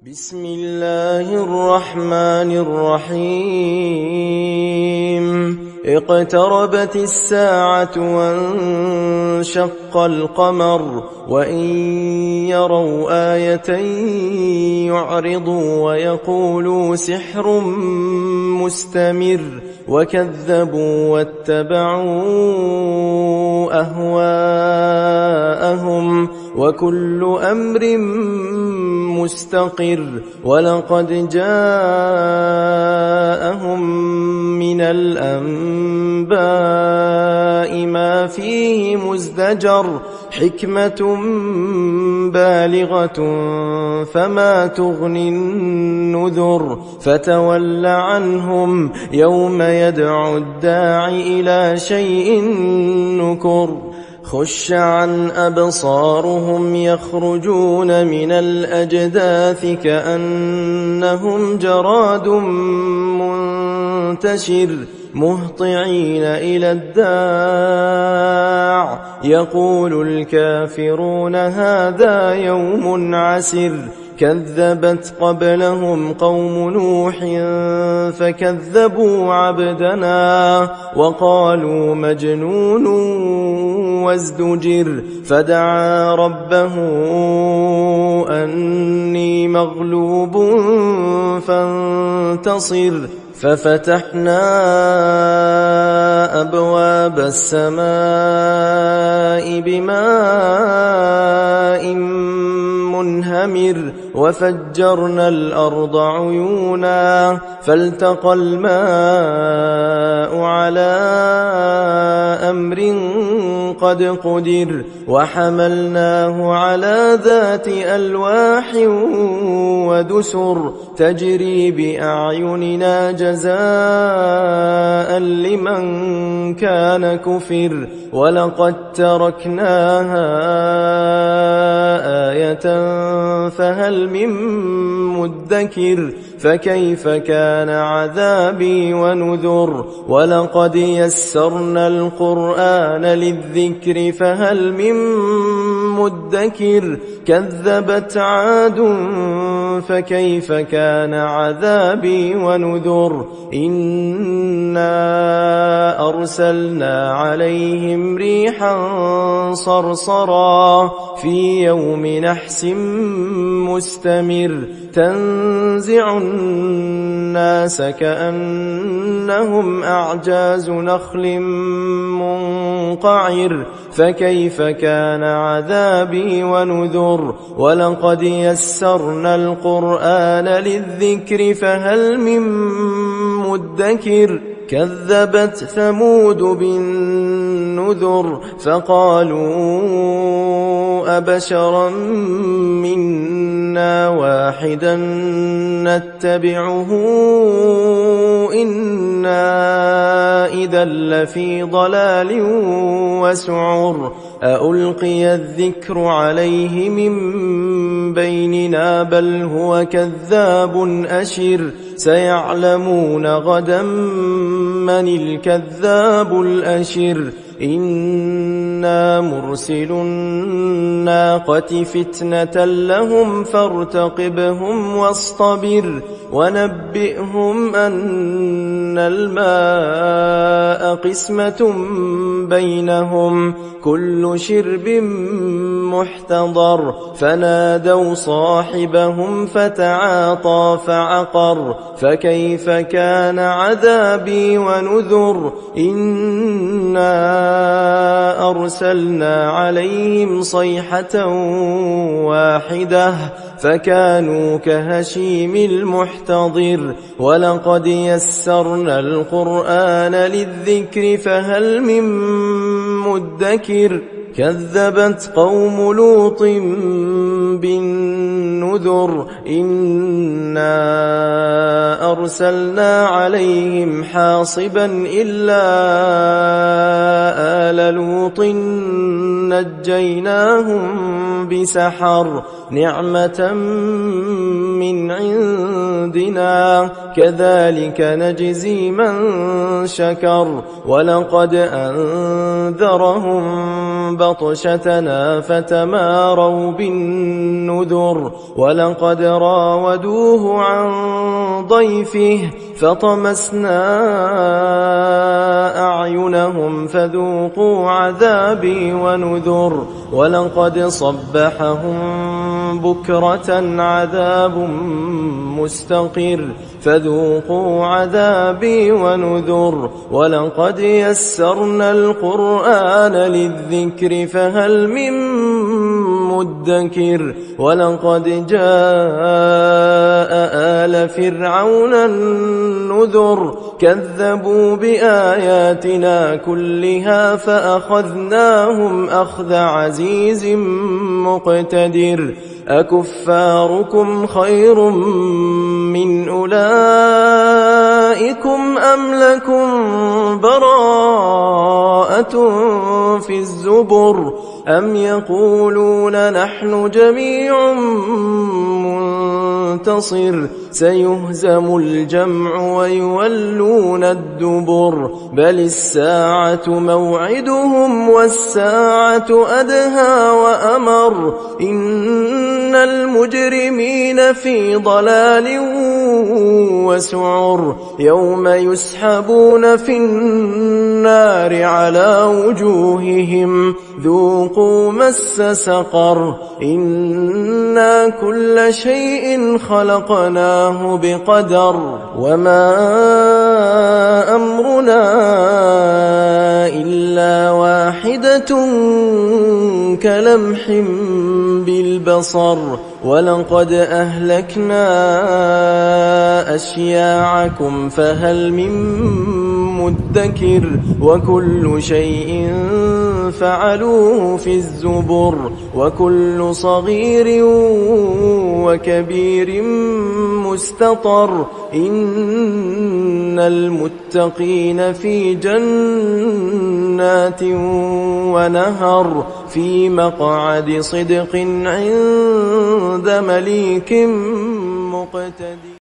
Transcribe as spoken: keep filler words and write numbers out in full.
بسم الله الرحمن الرحيم اقتربت الساعة وانشق القمر وإن يروا آية يعرضوا ويقولوا سحر مستمر وكذبوا واتبعوا أهواءهم وكل أمر مستقر ولقد جاءهم من الأنباء ما فيه مزدجر حكمة بالغة فما تغني النذر فتول عنهم يوم يدعو الداعي إلى شيء نكر خش عن أبصارهم يخرجون من الأجداث كأنهم جراد منتشر مهطعين إلى الداع يقول الكافرون هذا يوم عسر كذبت قبلهم قوم نوح فكذبوا عبدنا وقالوا مجنون وازدجر فدعا ربه أني مغلوب فانتصر ففتحنا أبواب السماء بماء منهمر وفجرنا الأرض عيونا فالتقى الماء على أمر قد قدر وحملناه على ذات ألواح ودسر تجري بأعيننا جزاء لمن كان كفر ولقد تركناها آية فهل من مدكر فكيف كان عذابي ونذر ولقد يسرنا القرآن للذكر فهل من مدكر كذبت عاد فكيف كان عذابي ونذر إنا أرسلنا عليهم ريحا صرصرا في يوم نحس مستمر تنزع الناس كأنهم أعجاز نخل منقعر فكيف كان عذابي ونذر ولقد يسرنا القرآن للذكر فهل من مدكر كذبت ثمود بالنذر فقالوا أبشرا منا واحدا نتبعه إنا إذا لفي ضلال وسعر أألقي الذكر عليه من بيننا بل هو كذاب أشر سيعلمون غدا من الكذاب الأشر إنا مرسل الناقة فتنة لهم فارتقبهم واصطبر ونبئهم أن الماء قسمة بينهم كل شرب محتضر فنادوا صاحبهم فتعاطى فعقر فكيف كان عذابي ونذر إنا أرسلنا عليهم صيحة واحدة فكانوا كهشيم المحتضر ولقد يسرنا القرآن للذكر فهل من مدكر كذبت قوم لوط بالنذر إنا أرسلنا عليهم حاصبا إلا آل لوط نجيناهم بسحر نعمة من عندنا كذلك نجزي من شكر ولقد أنذرهم بطشتنا فتماروا بالنذر ولقد راودوه عن ضيفه فطمسنا أعينهم فذوقوا عذابي ونذر ولقد صبحهم بكرة عذاب مستقر فذوقوا عذابي ونذر ولقد يسرنا القرآن للذكر فهل من مدكر ولقد جاء آل فرعون النذر كذبوا بآياتنا كلها فأخذناهم أخذ عزيز مقتدر أكفاركم خير من أولئكم أم لكم براءة في الزبر أم يقولون نحن جميع منتصر سيهزم الجمع ويولون الدبر بل الساعة موعدهم والساعة أدهى وأمر إن المجرمين في ضلال وسعر يوم يسحبون في النار على وجوههم ذوقوا مس سقر إنا كل شيء خلقناه بقدر وما أمرنا إلا واحدة كلمح بالبصر ولقد أهلكنا أشياعكم فهل من مدكر وكل شيء فعلوه في الزبر وكل صغير وكبير مستطر إن المتقين في جنات ونهر في مقعد صدق عند مليك مقتدر.